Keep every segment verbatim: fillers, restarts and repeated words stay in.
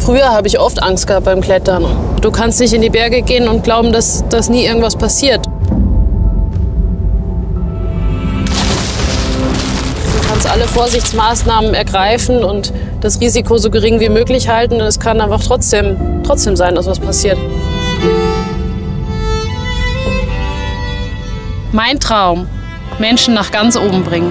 Früher habe ich oft Angst gehabt beim Klettern. Du kannst nicht in die Berge gehen und glauben, dass, dass nie irgendwas passiert. Du kannst alle Vorsichtsmaßnahmen ergreifen und das Risiko so gering wie möglich halten. Und es kann einfach trotzdem, trotzdem sein, dass was passiert. Mein Traum: Menschen nach ganz oben bringen.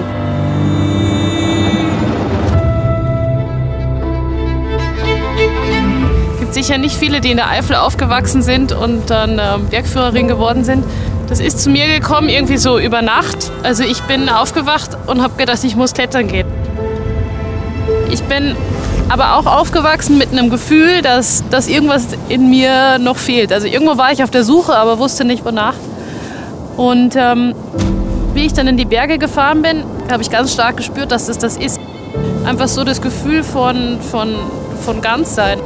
Es gibt sicher nicht viele, die in der Eifel aufgewachsen sind und dann äh, Bergführerin geworden sind. Das ist zu mir gekommen irgendwie so über Nacht. Also ich bin aufgewacht und habe gedacht, ich muss klettern gehen. Ich bin aber auch aufgewachsen mit einem Gefühl, dass, dass irgendwas in mir noch fehlt. Also irgendwo war ich auf der Suche, aber wusste nicht wonach. Und ähm, wie ich dann in die Berge gefahren bin, habe ich ganz stark gespürt, dass das das ist. Einfach so das Gefühl von, von, von Ganzsein.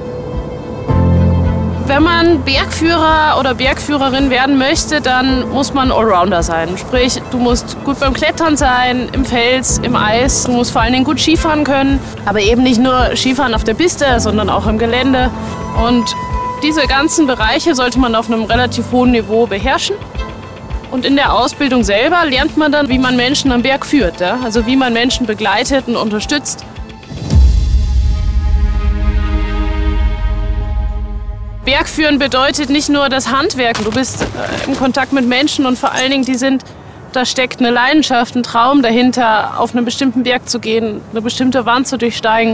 Wenn man Bergführer oder Bergführerin werden möchte, dann muss man Allrounder sein. Sprich, du musst gut beim Klettern sein, im Fels, im Eis. Du musst vor allen Dingen gut Skifahren können. Aber eben nicht nur Skifahren auf der Piste, sondern auch im Gelände. Und diese ganzen Bereiche sollte man auf einem relativ hohen Niveau beherrschen. Und in der Ausbildung selber lernt man dann, wie man Menschen am Berg führt. Ja? Also wie man Menschen begleitet und unterstützt. Bergführen bedeutet nicht nur das Handwerk. Du bist äh, im Kontakt mit Menschen und vor allen Dingen, die sind, da steckt eine Leidenschaft, ein Traum dahinter, auf einen bestimmten Berg zu gehen, eine bestimmte Wand zu durchsteigen.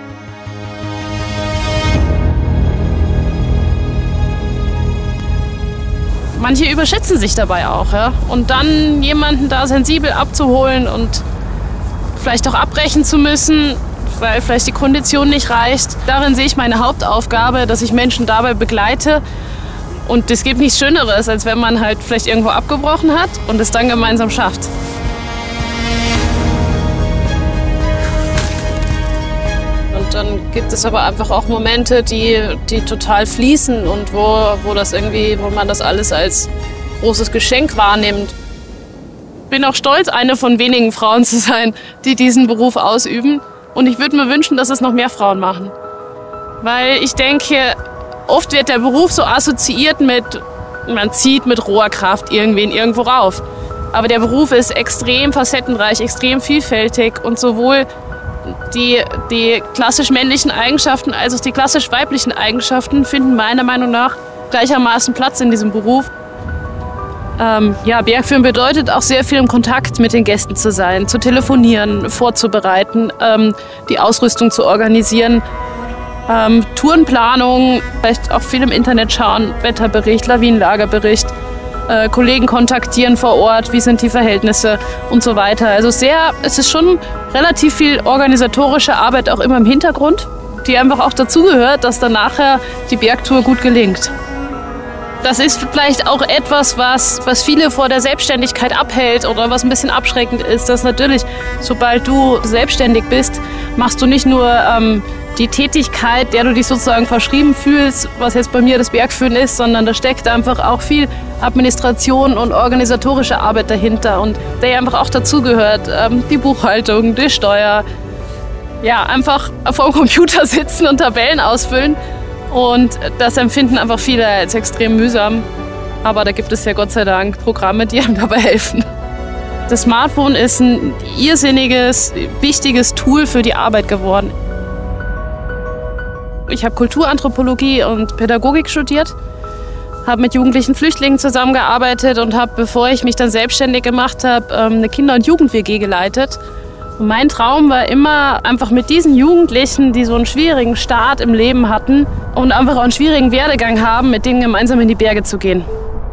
Manche überschätzen sich dabei auch. Ja? Und dann jemanden da sensibel abzuholen und vielleicht auch abbrechen zu müssen, weil vielleicht die Kondition nicht reicht. Darin sehe ich meine Hauptaufgabe, dass ich Menschen dabei begleite. Und es gibt nichts Schöneres, als wenn man halt vielleicht irgendwo abgebrochen hat und es dann gemeinsam schafft. Und dann gibt es aber einfach auch Momente, die, die total fließen und wo, wo, das irgendwie, wo man das alles als großes Geschenk wahrnimmt. Ich bin auch stolz, eine von wenigen Frauen zu sein, die diesen Beruf ausüben. Und ich würde mir wünschen, dass es noch mehr Frauen machen. Weil ich denke, oft wird der Beruf so assoziiert mit, man zieht mit roher Kraft irgendwen irgendwo rauf. Aber der Beruf ist extrem facettenreich, extrem vielfältig und sowohl die, die klassisch männlichen Eigenschaften als auch die klassisch weiblichen Eigenschaften finden meiner Meinung nach gleichermaßen Platz in diesem Beruf. Ähm, ja, Bergführen bedeutet auch sehr viel im Kontakt mit den Gästen zu sein, zu telefonieren, vorzubereiten, ähm, die Ausrüstung zu organisieren, ähm, Tourenplanung, vielleicht auch viel im Internet schauen, Wetterbericht, Lawinenlagerbericht, äh, Kollegen kontaktieren vor Ort, wie sind die Verhältnisse und so weiter. Also sehr, es ist schon relativ viel organisatorische Arbeit auch immer im Hintergrund, die einfach auch dazugehört, dass dann nachher die Bergtour gut gelingt. Das ist vielleicht auch etwas, was, was viele vor der Selbstständigkeit abhält oder was ein bisschen abschreckend ist, dass natürlich, sobald du selbstständig bist, machst du nicht nur ähm, die Tätigkeit, der du dich sozusagen verschrieben fühlst, was jetzt bei mir das Bergführen ist, sondern da steckt einfach auch viel Administration und organisatorische Arbeit dahinter und der einfach auch dazugehört, ähm, die Buchhaltung, die Steuer, ja, einfach vor dem Computer sitzen und Tabellen ausfüllen. Und das empfinden einfach viele als extrem mühsam. Aber da gibt es ja Gott sei Dank Programme, die einem dabei helfen. Das Smartphone ist ein irrsinniges, wichtiges Tool für die Arbeit geworden. Ich habe Kulturanthropologie und Pädagogik studiert, habe mit jugendlichen Flüchtlingen zusammengearbeitet und habe, bevor ich mich dann selbstständig gemacht habe, eine Kinder- und Jugend-W G geleitet. Und mein Traum war immer, einfach mit diesen Jugendlichen, die so einen schwierigen Start im Leben hatten und einfach auch einen schwierigen Werdegang haben, mit denen gemeinsam in die Berge zu gehen.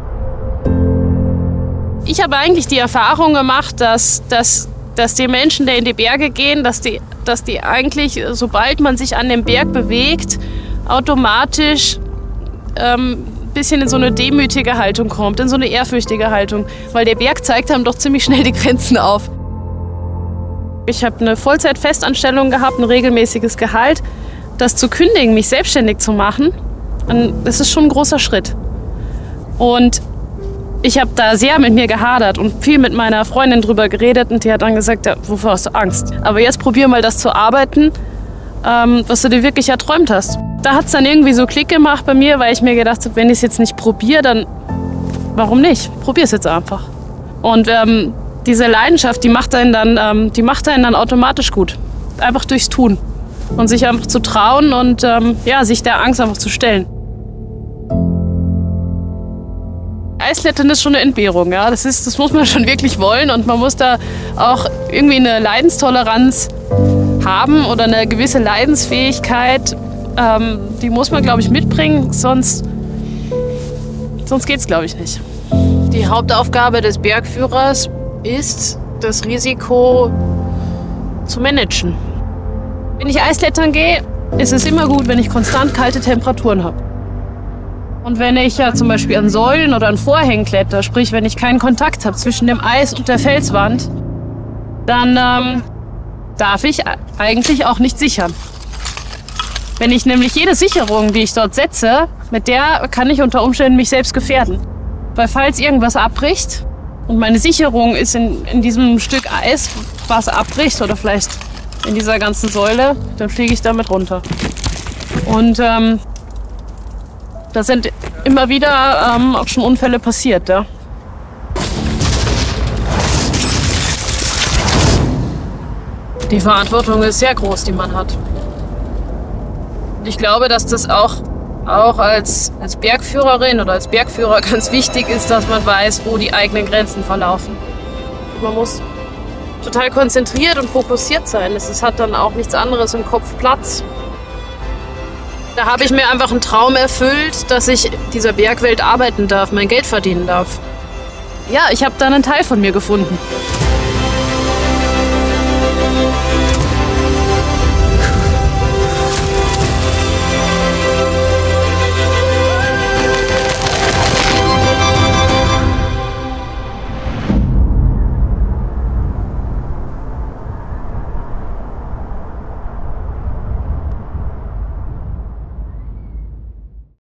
Ich habe eigentlich die Erfahrung gemacht, dass, dass, dass die Menschen, die in die Berge gehen, dass die, dass die eigentlich, sobald man sich an dem Berg bewegt, automatisch ähm, ein bisschen in so eine demütige Haltung kommt, in so eine ehrfürchtige Haltung. Weil der Berg zeigt einem doch ziemlich schnell die Grenzen auf. Ich habe eine Vollzeit-Festanstellung gehabt, ein regelmäßiges Gehalt. Das zu kündigen, mich selbstständig zu machen, das ist schon ein großer Schritt. Und ich habe da sehr mit mir gehadert und viel mit meiner Freundin drüber geredet und die hat dann gesagt, ja, wovor hast du Angst? Aber jetzt probier mal das zu arbeiten, ähm, was du dir wirklich erträumt hast. Da hat es dann irgendwie so Klick gemacht bei mir, weil ich mir gedacht habe, wenn ich es jetzt nicht probiere, dann warum nicht? Probier es jetzt einfach. Und ähm, diese Leidenschaft, die macht einen dann, ähm, die macht einen dann automatisch gut. Einfach durchs Tun. Und sich einfach zu trauen und ähm, ja, sich der Angst einfach zu stellen. Eisklettern ist schon eine Entbehrung, ja. Das ist, das muss man schon wirklich wollen und man muss da auch irgendwie eine Leidenstoleranz haben oder eine gewisse Leidensfähigkeit. Ähm, die muss man, glaube ich, mitbringen, sonst, sonst geht es, glaube ich, nicht. Die Hauptaufgabe des Bergführers ist, das Risiko zu managen. Wenn ich Eisklettern gehe, ist es immer gut, wenn ich konstant kalte Temperaturen habe. Und wenn ich ja zum Beispiel an Säulen oder an Vorhängen kletter, sprich wenn ich keinen Kontakt habe zwischen dem Eis und der Felswand, dann ähm, darf ich eigentlich auch nicht sichern. Wenn ich nämlich jede Sicherung, die ich dort setze, mit der kann ich unter Umständen mich selbst gefährden. Weil falls irgendwas abbricht und meine Sicherung ist in, in diesem Stück Eis, was abbricht oder vielleicht in dieser ganzen Säule, dann fliege ich damit runter. Und ähm, da sind immer wieder ähm, auch schon Unfälle passiert. Ja. Die Verantwortung ist sehr groß, die man hat. Ich glaube, dass das auch, auch als, als Bergführerin oder als Bergführer ganz wichtig ist, dass man weiß, wo die eigenen Grenzen verlaufen. Man muss total konzentriert und fokussiert sein. Es hat dann auch nichts anderes im Kopf Platz. Da habe ich mir einfach einen Traum erfüllt, dass ich in dieser Bergwelt arbeiten darf, mein Geld verdienen darf. Ja, ich habe da einen Teil von mir gefunden.